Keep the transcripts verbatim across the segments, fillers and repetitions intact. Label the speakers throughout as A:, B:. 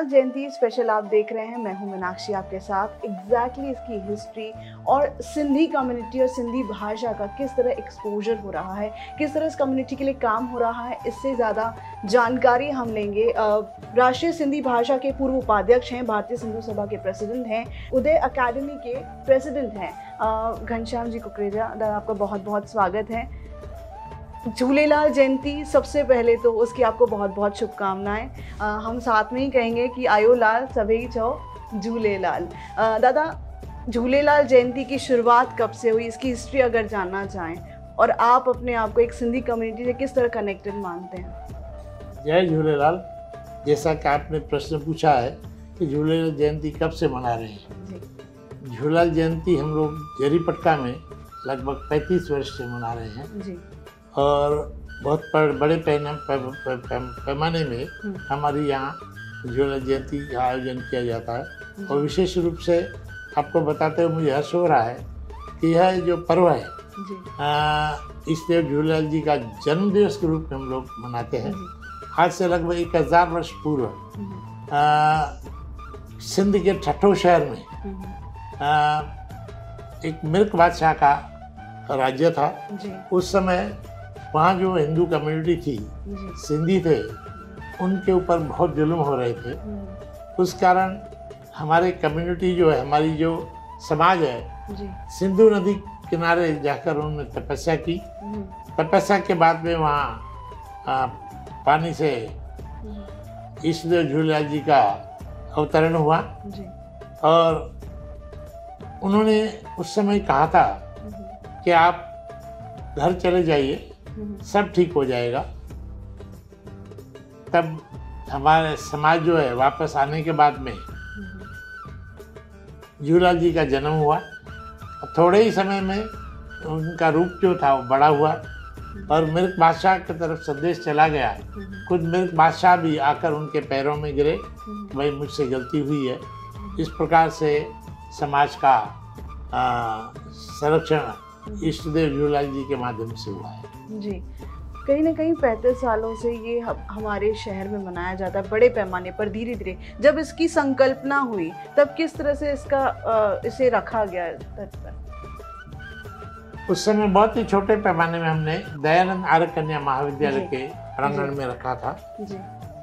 A: झूलेलाल जयंती special आप देख रहे हैं। मैं हूं मीनाक्षी आपके साथ। एग्जैक्टली इसकी हिस्ट्री और सिंधी कम्युनिटी और सिंधी भाषा का किस तरह एक्सपोजर हो रहा है, किस तरह इस कम्युनिटी के लिए काम हो रहा है, इससे ज़्यादा जानकारी हम लेंगे। राष्ट्रीय सिंधी भाषा के पूर्व उपाध्यक्ष हैं, भारतीय सिंधु सभा के प्रेसिडेंट हैं, उदय अकेडमी के प्रेसिडेंट हैं घनश्याम जी कुकरेजा। दादा आपका बहुत बहुत स्वागत है। झूलेलाल जयंती सबसे पहले तो उसकी आपको बहुत बहुत शुभकामनाएं। हम साथ में ही कहेंगे कि आयो लाल सभी चो झूलेलाल। दादा, झूलेलाल जयंती की शुरुआत कब से हुई, इसकी हिस्ट्री अगर जानना चाहें, और आप अपने आप को एक सिंधी कम्युनिटी से किस तरह कनेक्टेड मानते हैं?
B: जय झूलेलाल। जैसा कि आपने प्रश्न पूछा है कि झूलेलाल जयंती कब से मना रहे हैं, झूलेलाल जयंती हम लोग जरीपटका में लगभग पैंतीस वर्ष से मना रहे हैं जी। और बहुत बड़े पैमाने में हमारे यहाँ झूलेलाल जयंती का आयोजन किया जाता है। और विशेष रूप से आपको बताते हुए मुझे हर्ष हो रहा है कि यह जो पर्व है इसलिए झूलेलाल जी का जन्म दिवस के रूप में हम लोग मनाते हैं। आज से लगभग एक हजार वर्ष पूर्व सिंध के ठट्ठो शहर में आ, एक मिल्क बादशाह का राज्य था। उस समय वहाँ जो हिंदू कम्युनिटी थी, सिंधी थे, उनके ऊपर बहुत जुल्म हो रहे थे। उस कारण हमारे कम्युनिटी जो है, हमारी जो समाज है, सिंधु नदी किनारे जाकर उन्होंने तपस्या की। तपस्या के बाद में वहाँ पानी से ईष्टदेव झूलेलाल जी का अवतरण हुआ। और उन्होंने उस समय कहा था कि आप घर चले जाइए, सब ठीक हो जाएगा। तब हमारे समाज जो है वापस आने के बाद में झूलेलाल जी का जन्म हुआ। थोड़े ही समय में उनका रूप जो था वो बड़ा हुआ और मिल्क बादशाह की तरफ संदेश चला गया। खुद मिल्क बादशाह भी आकर उनके पैरों में गिरे, भाई मुझसे गलती हुई है। इस प्रकार से समाज का संरक्षण ईष्टदेव झूलेलाल जी के माध्यम से हुआ है
A: जी। कहीं ना कहीं पैंतीस सालों से ये हमारे शहर में मनाया जाता है बड़े पैमाने पर। धीरे धीरे जब इसकी संकल्पना हुई तब किस तरह से इसका इसे रखा गया पर?
B: उस समय बहुत ही छोटे पैमाने में हमने दयानंद आर्य कन्या महाविद्यालय के प्रांगण में रखा था जी।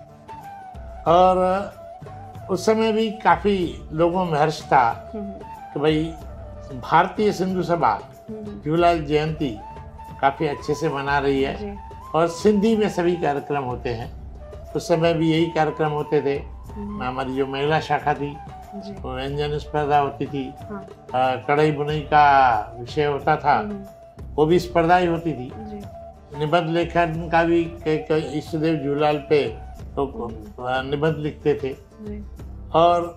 B: और उस समय भी काफी लोगों में हर्ष था कि भाई भारतीय सिंधु सभा झूलेलाल जयंती काफ़ी अच्छे से मना रही है। और सिंधी में सभी कार्यक्रम होते हैं। उस समय भी यही कार्यक्रम होते थे। हमारी जो महिला शाखा थी वो व्यंजन स्पर्धा होती थी, हाँ। कढ़ाई बुनाई का विषय होता था, वो भी स्पर्धा ही होती थी। निबंध लेखन का भी ईष्टदेव झूलेलाल पे तो निबंध लिखते थे। और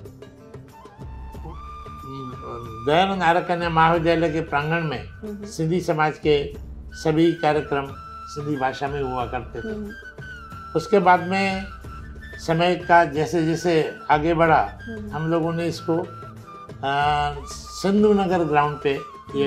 B: दयानंद आर्य कन्या महाविद्यालय के प्रांगण में सिंधी समाज के सभी कार्यक्रम सिंधी भाषा में हुआ करते थे। उसके बाद में समय का जैसे जैसे आगे बढ़ा, हम लोगों ने इसको सिंधु नगर ग्राउंड पे ये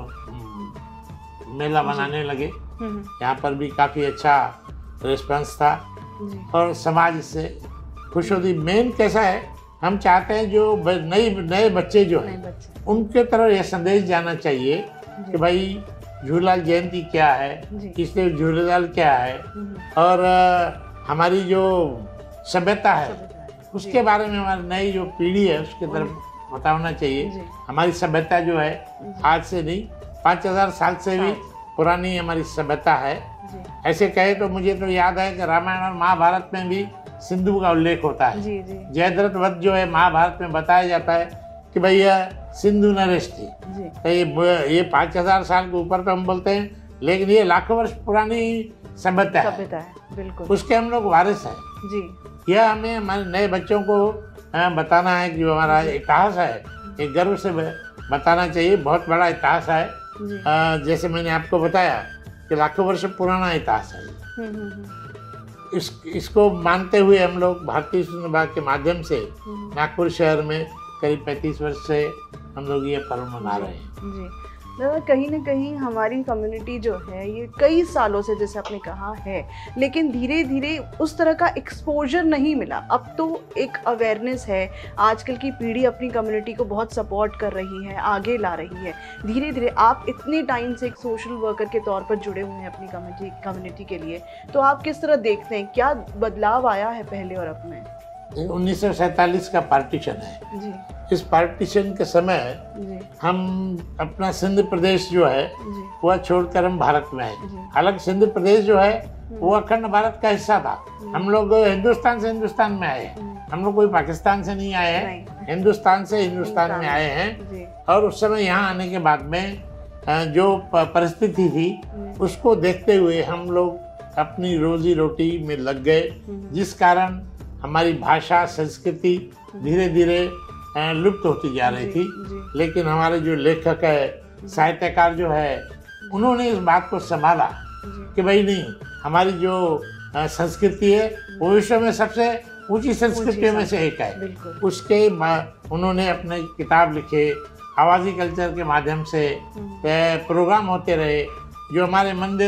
B: मेला बनाने लगे। यहाँ पर भी काफ़ी अच्छा रिस्पांस था और समाज इससे खुश होती। मेन कैसा है, हम चाहते हैं जो नए नए बच्चे जो हैं उनके तरफ यह संदेश जाना चाहिए कि भाई झूलेलाल जयंती क्या है, इसलिए झूलेलाल क्या है, और हमारी जो सभ्यता है उसके बारे में हमारी नई जो पीढ़ी है उसके तरफ बताना चाहिए। हमारी सभ्यता जो है आज से नहीं, पाँच हजार साल से भी पुरानी हमारी सभ्यता है। ऐसे कहे तो मुझे तो याद है कि रामायण और महाभारत में भी सिंधु का उल्लेख होता है। जयद्रथ वध जो है महाभारत में बताया जाता है कि भैया सिंधु नरेश थी। तो ये ये पाँच हजार साल के ऊपर तो हम बोलते हैं, लेकिन ये लाखों वर्ष पुरानी सभ्यता है, बिल्कुल उसके हम लोग वारिस हैं जी। यह हमें हमारे नए बच्चों को बताना है कि जो हमारा इतिहास है ये गर्व से बताना चाहिए। बहुत बड़ा इतिहास है, जैसे मैंने आपको बताया कि लाखों वर्ष पुराना इतिहास है। इस इसको मानते हुए हम लोग भारतीय सिंधु सभा के माध्यम से नागपुर शहर में करीब पैंतीस वर्ष से हम लोग ये पर्व मना रहे हैं
A: जी। दादा कहीं ना कहीं हमारी कम्युनिटी जो है ये कई सालों से, जैसे आपने कहा है, लेकिन धीरे धीरे उस तरह का एक्सपोजर नहीं मिला। अब तो एक अवेयरनेस है, आजकल की पीढ़ी अपनी कम्युनिटी को बहुत सपोर्ट कर रही है, आगे ला रही है धीरे धीरे। आप इतने टाइम से एक सोशल वर्कर के तौर पर जुड़े हुए हैं अपनी कम्युनिटी कम्युनिटी के लिए, तो आप किस तरह देखते हैं, क्या बदलाव आया है पहले और अब में?
B: उन्नीस सौ सैंतालीस का पार्टीशन है जी। इस पार्टीशन के समय जी। हम अपना सिंध प्रदेश जो है वह छोड़कर हम भारत में आए। हालांकि सिंध प्रदेश जो है वो अखंड भारत का हिस्सा था। हम लोग हिंदुस्तान से हिंदुस्तान में आए हैं, हम लोग कोई पाकिस्तान से नहीं आए हैं, हिंदुस्तान से हिंदुस्तान में आए हैं। और उस समय यहाँ आने के बाद में जो परिस्थिति थी उसको देखते हुए हम लोग अपनी रोजी रोटी में लग गए, जिस कारण हमारी भाषा संस्कृति धीरे धीरे लुप्त होती जा रही थी। लेकिन हमारे जो लेखक है, साहित्यकार जो है, उन्होंने इस बात को संभाला कि भाई नहीं, हमारी जो संस्कृति है वो विश्व में सबसे ऊंची संस्कृतियों में से एक है। उसके उन्होंने अपने किताब लिखे, आवाज़ी कल्चर के माध्यम से प्रोग्राम होते रहे, जो हमारे मंदिर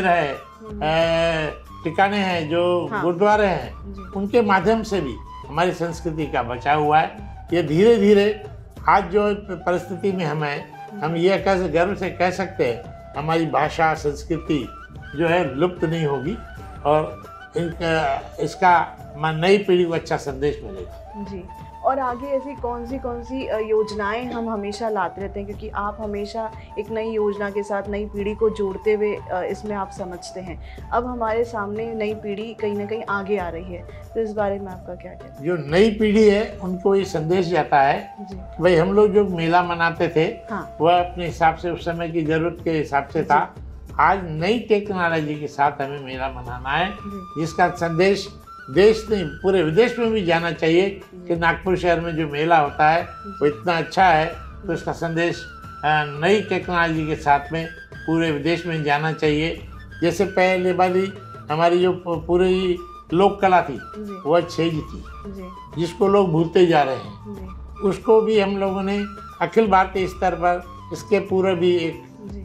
B: है, ठिकाने हैं, जो हाँ। गुरुद्वारे हैं, उनके माध्यम से भी हमारी संस्कृति का बचाव हुआ है। ये धीरे धीरे आज जो परिस्थिति में हमें हम ये कैसे गर्व से कह सकते हैं हमारी भाषा संस्कृति जो है लुप्त नहीं होगी, और इनका इसका नई पीढ़ी को अच्छा संदेश मिलेगा
A: जी। और आगे ऐसी कौन सी कौन सी योजनाएं हम हमेशा लाते रहते हैं, क्योंकि आप हमेशा एक नई योजना के साथ नई पीढ़ी को जोड़ते हुए इसमें आप समझते हैं। अब हमारे सामने नई पीढ़ी कहीं ना कहीं आगे आ रही है, तो इस बारे में आपका क्या कहना है?
B: जो नई पीढ़ी है उनको ये संदेश जाता है भाई, हम लोग जो मेला मनाते थे हाँ। वह अपने हिसाब से उस समय की जरूरत के हिसाब से था। आज नई टेक्नोलॉजी के साथ हमें मेला मनाना है, जिसका संदेश देश नहीं पूरे विदेश में भी जाना चाहिए कि नागपुर शहर में जो मेला होता है वो इतना अच्छा है। तो इसका संदेश नई टेक्नोलॉजी के साथ में पूरे विदेश में जाना चाहिए। जैसे पहले वाली हमारी जो पूरी लोक कला थी वह छेज थी, जिसको लोग भूलते जा रहे हैं, उसको भी हम लोगों ने अखिल भारतीय स्तर पर इसके पूरे भी एक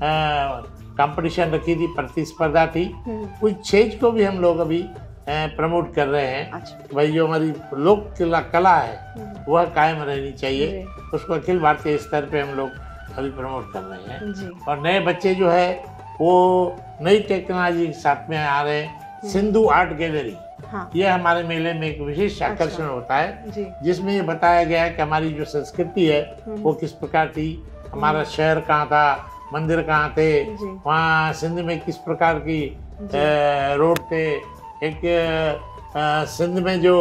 B: कंपटीशन रखी थी, प्रतिस्पर्धा थी। उस छेज को भी हम लोग अभी प्रमोट कर रहे हैं। अच्छा। भाई जो हमारी लोक कला कला है वह कायम रहनी चाहिए, उसको अखिल भारतीय स्तर पे हम लोग अभी प्रमोट कर रहे हैं। और नए बच्चे जो है वो नई टेक्नोलॉजी के साथ में आ रहे हैं। सिंधु आर्ट गैलरी हाँ। यह हमारे मेले में एक विशेष आकर्षण अच्छा। होता है, जिसमें ये बताया गया है कि हमारी जो संस्कृति है वो किस प्रकार थी, हमारा शहर कहाँ था, मंदिर कहाँ थे, वहाँ सिंध में किस प्रकार की रोड थे। एक सिंध में जो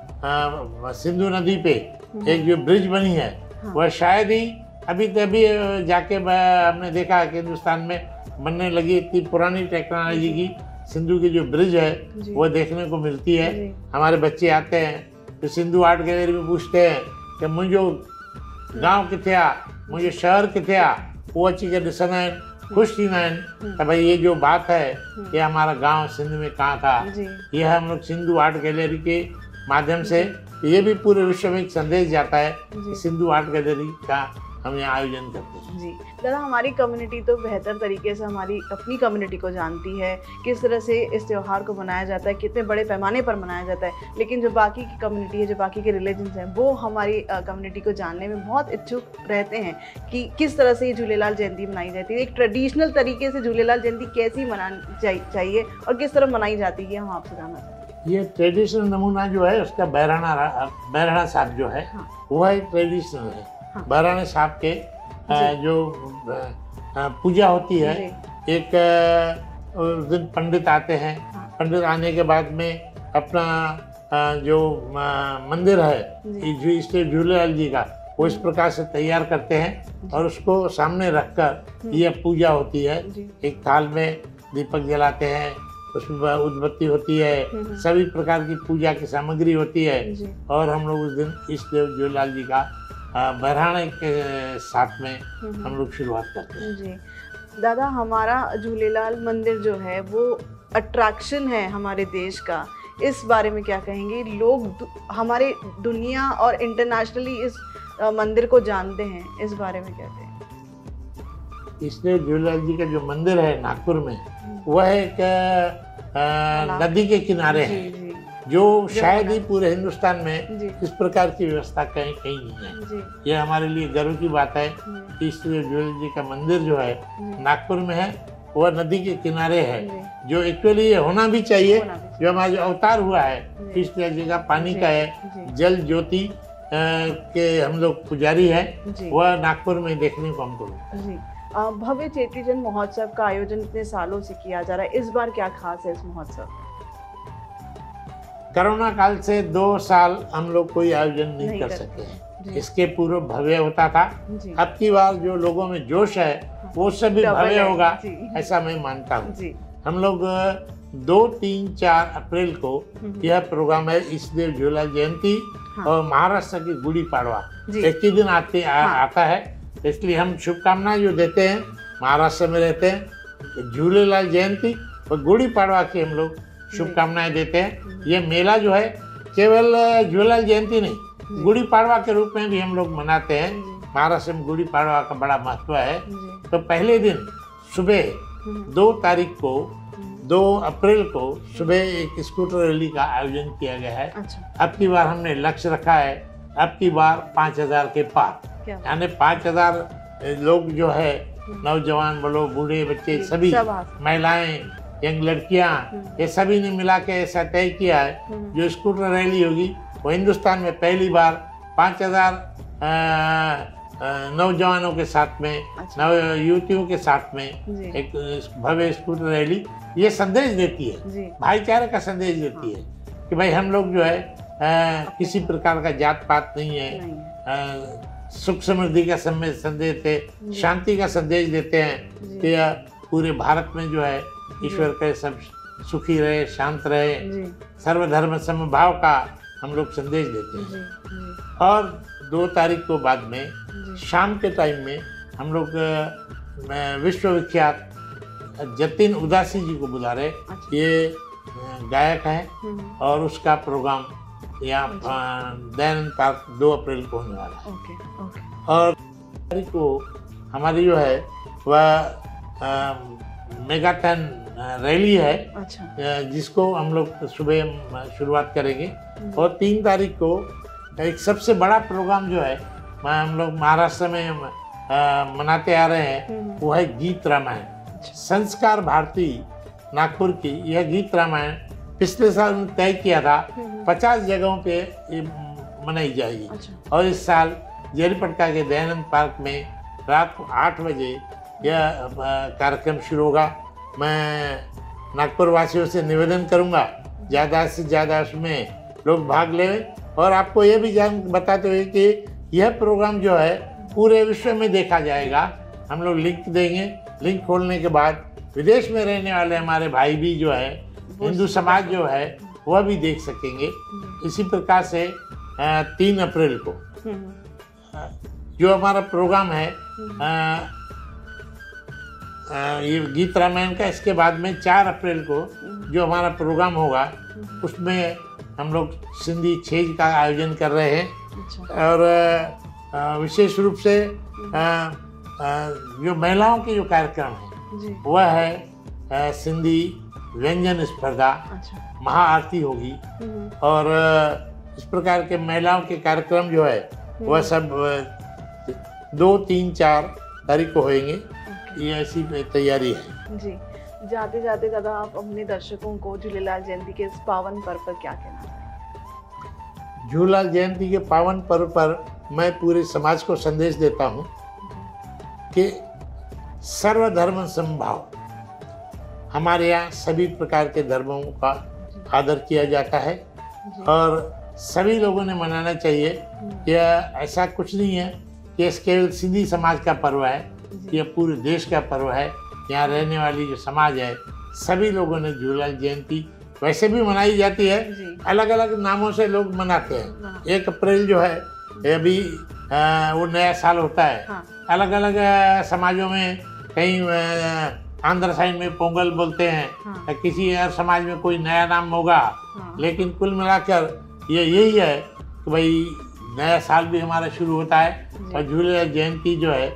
B: सिंधु नदी पे एक जो ब्रिज बनी है हाँ। वह शायद ही अभी तभी जाके हमने देखा कि हिंदुस्तान में बनने लगी। इतनी पुरानी टेक्नोलॉजी की सिंधु की जो ब्रिज है वो देखने को मिलती है। हमारे बच्चे आते हैं तो सिंधु आर्ट गैलरी में पूछते हैं कि मुझे गांव किथे आ, मुझे शहर किथे आ, वो अची के ॾिसंदा आहिनि, खुश थींदा आहिनि तो भाई ये जो बात है ये हमारा गांव सिंध में कहाँ था। ये हम लोग सिंधु आर्ट गैलरी के माध्यम से ये भी पूरे विश्व में एक संदेश जाता है कि सिंधु आर्ट गैलरी का हम यहाँ आयोजन करते हैं।
A: जी दादा, हमारी कम्युनिटी तो बेहतर तरीके से हमारी अपनी कम्युनिटी को जानती है, किस तरह से इस त्यौहार को मनाया जाता है, कितने बड़े पैमाने पर मनाया जाता है। लेकिन जो बाकी की कम्युनिटी है, जो बाकी के रिलीजन्स हैं, वो हमारी कम्युनिटी को जानने में बहुत इच्छुक रहते हैं कि किस तरह से ये झूलेलाल जयंती मनाई जाती है। एक ट्रेडिशनल तरीके से झूलेलाल जयंती कैसी मनानी चाहिए और किस तरह मनाई जाती है, हम आपसे जानना चाहते हैं।
B: ये ट्रेडिशनल नमूना जो है उसका बहराना बहराना साहब जो है हाँ। वह एक ट्रेडिशनल है। हाँ। बहराने साहब के जो पूजा होती है, एक उस दिन पंडित आते हैं। हाँ। पंडित आने के बाद में अपना जो मंदिर है श्री झूलेलाल जी का वो इस प्रकार से तैयार करते हैं और उसको सामने रखकर यह पूजा होती है। एक थाल में दीपक जलाते हैं, उसमें उद्बत्ती होती है, सभी प्रकार की पूजा की सामग्री होती है और हम लोग उस दिन इष्ट देव झूलेलाल जी का बहराने के साथ में हम लोग शुरुआत करते हैं।
A: जी दादा, हमारा झूलेलाल मंदिर जो है वो अट्रैक्शन है हमारे देश का, इस बारे में क्या कहेंगे? लोग दु, हमारे दुनिया और इंटरनेशनली इस मंदिर को जानते हैं, इस बारे में क्या कहेंगे?
B: इसलिए झूलेलाल जी का जो मंदिर है नागपुर में वह एक आ, नदी के किनारे है, जो शायद ही पूरे हिंदुस्तान में इस प्रकार की व्यवस्था कहीं कहीं नहीं है। ये हमारे लिए गर्व की बात है कि इसलिए झूलेलाल जी का मंदिर जो है नागपुर में है, वह नदी के किनारे है, जो एक्चुअली ये होना भी चाहिए। जो हमारा जो अवतार हुआ है कृष्ण जी का पानी का है, जल ज्योति के हम लोग पुजारी है, वह नागपुर में देखने को हमको मिलता है।
A: भव्य चेटी चंद महोत्सव का आयोजन इतने सालों से किया जा रहा है, इस बार क्या खास है इस महोत्सव?
B: कोरोना काल से दो साल हम लोग कोई आयोजन नहीं, नहीं कर सके हैं। इसके पूर्व भव्य होता था, अब की बार जो लोगों में जोश है वो सभी भव्य होगा, ऐसा मैं मानता हूँ। हम लोग दो तीन चार अप्रैल को यह प्रोग्राम है, इसलिए झूलेलाल जयंती हाँ। और महाराष्ट्र की गुड़ी पाड़वा एक ही दिन आते आ, हाँ। आता है, इसलिए हम शुभकामनाएं जो देते हैं, महाराष्ट्र में रहते हैं, झूलेलाल जयंती और गुड़ी पाड़वा की हम लोग शुभकामनाएं देते हैं। ये मेला जो है केवल झूलेलाल जयंती नहीं, गुड़ी पाड़वा के रूप में भी हम लोग मनाते हैं। महाराष्ट्र में गुड़ी पाड़वा का बड़ा महत्व है। तो पहले दिन सुबह दो तारीख को दो अप्रैल को सुबह एक स्कूटर रैली का आयोजन किया गया है। अच्छा। अब की बार हमने लक्ष्य रखा है, अब की बार पाँच हजार के पार, यानी पाँच हजार लोग जो है, नौजवान बोलो, बूढ़े, बच्चे, सभी महिलाएं, यंग लड़कियां, ये सभी ने मिला के ऐसा तय किया है जो स्कूटर रैली होगी वो हिंदुस्तान में पहली बार पाँच हजार नौजवानों के साथ में, अच्छा। नव युवतियों के साथ में एक भव्य स्कूटर रैली ये संदेश देती है, भाईचारे का संदेश देती है कि भाई हम लोग जो है आ, किसी प्रकार का जात पात नहीं है, आ, सुख समृद्धि का संदेश देते, शांति का संदेश देते हैं कि पूरे भारत में जो है ईश्वर के सब सुखी रहे, शांत रहे, सर्वधर्म समभाव का हम लोग संदेश देते हैं। और दो तारीख को बाद में शाम के टाइम में हम लोग विश्वविख्यात जतिन उदासी जी को बुला रहे। अच्छा। ये गायक हैं और उसका प्रोग्राम यहाँ दयानंद पार्क दो अप्रैल को होने वाला है। Okay, okay. और तारीख को हमारी जो है वह मेगाटन रैली है। अच्छा। जिसको हम लोग सुबह शुरुआत करेंगे और तीन तारीख को एक सबसे बड़ा प्रोग्राम जो है हम लोग महाराष्ट्र में आ, मनाते आ रहे हैं, वो है गीत रामायण। संस्कार भारती नागपुर की यह गीत रामायण पिछले साल उन्होंने तय किया था पचास जगहों पे ये मनाई जाएगी। अच्छा। और इस साल जेरीपटका के दयानंद पार्क में रात को आठ बजे यह कार्यक्रम शुरू होगा। मैं नागपुर वासियों से निवेदन करूंगा ज़्यादा से ज़्यादा उसमें लोग भाग लें, और आपको ये भी जान बताते हुए कि यह प्रोग्राम जो है पूरे विश्व में देखा जाएगा। हम लोग लिंक देंगे, लिंक खोलने के बाद विदेश में रहने वाले हमारे भाई भी जो है, हिंदू समाज जो है, वह भी देख सकेंगे। इसी प्रकार से तीन अप्रैल को जो हमारा प्रोग्राम है ये गीत रामायण का, इसके बाद में चार अप्रैल को जो हमारा प्रोग्राम होगा उसमें हम लोग सिंधी छेज का आयोजन कर रहे हैं। अच्छा। और विशेष रूप से आ, आ, जो महिलाओं के जो कार्यक्रम है वह है सिंधी व्यंजन स्पर्धा। अच्छा। महाआरती होगी और इस प्रकार के महिलाओं के कार्यक्रम जो है वह सब दो तीन चार तारीख को होंगे। ये ऐसी तैयारी है
A: जी। जाते जाते दादा आप अपने दर्शकों को झूलेलाल जयंती के इस पावन पर्व पर क्या कहना चाहेंगे?
B: झूलेलाल जयंती के पावन पर्व पर मैं पूरे समाज को संदेश देता हूँ कि सर्वधर्म समभाव, हमारे यहाँ सभी प्रकार के धर्मों का आदर किया जाता है और सभी लोगों ने मनाना चाहिए। यह ऐसा कुछ नहीं है कि यह केवल सिंधी समाज का पर्व है, यह पूरे देश का पर्व है। यहाँ रहने वाली जो समाज है सभी लोगों ने झूलेलाल जयंती वैसे भी मनाई जाती है, अलग अलग नामों से लोग मनाते हैं। एक अप्रैल जो है ये भी आ, वो नया साल होता है। हाँ। अलग अलग समाजों में कहीं आंध्र साइड में पोंगल बोलते हैं। हाँ। किसी और समाज में कोई नया नाम होगा। हाँ। लेकिन कुल मिलाकर ये यही है कि भाई नया साल भी हमारा शुरू होता है और झूलेलाल जयंती जो है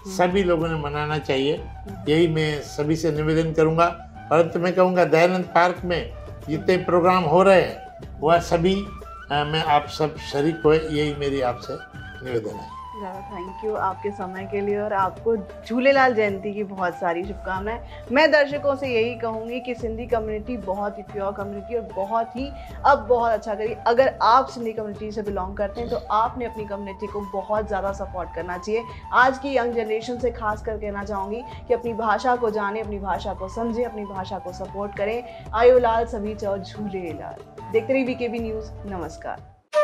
B: सभी लोगों ने मनाना चाहिए, यही मैं सभी से निवेदन करूंगा। और अंत में कहूँगा दयानंद पार्क में जितने प्रोग्राम हो रहे हैं वह सभी आ, मैं आप सब शरीक हुए, यही मेरी आपसे निवेदन है।
A: ज़्यादा थैंक यू आपके समय के लिए और आपको झूलेलाल जयंती की बहुत सारी शुभकामनाएं। मैं दर्शकों से यही कहूँगी कि सिंधी कम्युनिटी बहुत ही प्योर कम्युनिटी और बहुत ही अब बहुत अच्छा करिए। अगर आप सिंधी कम्युनिटी से बिलोंग करते हैं तो आपने अपनी कम्युनिटी को बहुत ज़्यादा सपोर्ट करना चाहिए। आज की यंग जनरेशन से खास कर कहना चाहूँगी कि अपनी भाषा को जाने, अपनी भाषा को समझें, अपनी भाषा को सपोर्ट करें। आयो लाल सभी चौ झूलेलाल। देखते रहिए वीकेबी न्यूज़। नमस्कार।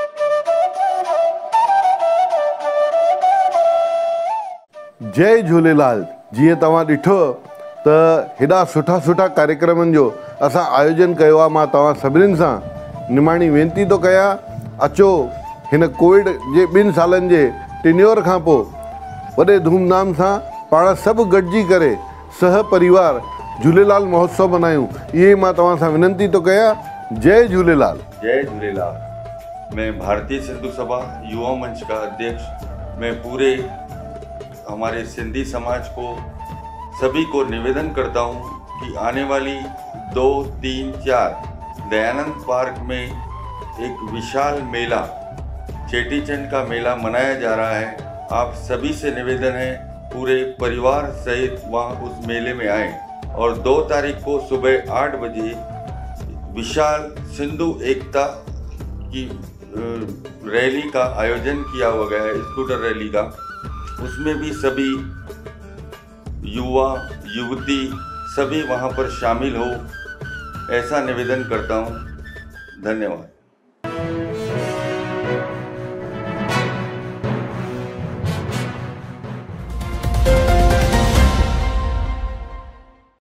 C: जय झूलेलाल। जीअं तव्हां ॾिठो त हेॾा सुठा सुठा कार्यक्रमनि जो असां आयोजन कयो आहे। मां तव्हां सभिनीनि सां निमाणी वेनिती थो कयां, अचो हिन कोविड जे ॿिनि सालनि जे टिन्योर खां पोइ वॾे धूमधाम सां पाण सभु गॾिजी करे सह परिवार झूलेलाल महोत्सव मल्हायूं। इहे मां तव्हां सां विनंती थो कयां। जय झूलेलाल।
D: जय झूलेलाल। मैं भारतीय सिंधु सभा युवा मंच का अध्यक्ष, मैं पूरे हमारे सिंधी समाज को सभी को निवेदन करता हूँ कि आने वाली दो तीन चार दयानंद पार्क में एक विशाल मेला, चेटीचंड का मेला मनाया जा रहा है। आप सभी से निवेदन है पूरे परिवार सहित वहाँ उस मेले में आएँ। और दो तारीख को सुबह आठ बजे विशाल सिंधु एकता की रैली का आयोजन किया हुआ गया है, स्कूटर रैली का। उसमें भी सभी युवा युवती सभी वहाँ पर शामिल हो, ऐसा निवेदन करता हूँ। धन्यवाद।